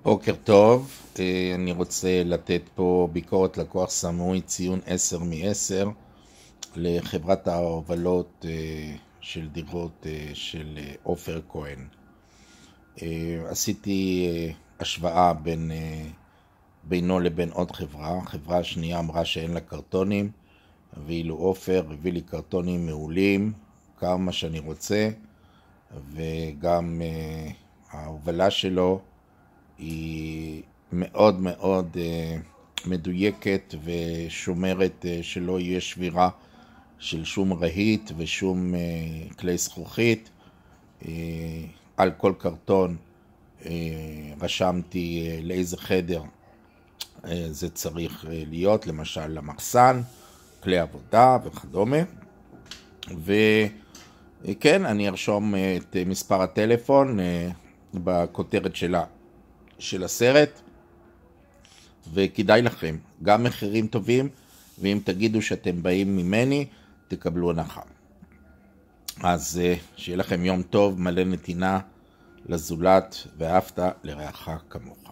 בוקר טוב, אני רוצה לתת פה ביקורת לקוח סמוי ציון 10 מ-10 לחברת ההובלות של דירות של עופר כהן. עשיתי השוואה בינו לבין עוד חברה. החברה השנייה אמרה שאין לה קרטונים, ואילו עופר הביא לי קרטונים מעולים, כמה שאני רוצה, וגם ההובלה שלו היא מאוד מאוד מדויקת ושומרת שלא יהיה שבירה של שום רהיט ושום כלי זכוכית. על כל קרטון רשמתי לאיזה חדר זה צריך להיות, למשל למחסן, כלי עבודה וכדומה. וכן, אני ארשום את מספר הטלפון בכותרת של הסרט, וכדאי לכם, גם מחירים טובים, ואם תגידו שאתם באים ממני, תקבלו הנחה. אז שיהיה לכם יום טוב, מלא נתינה לזולת, ואהבת לרעך כמוך.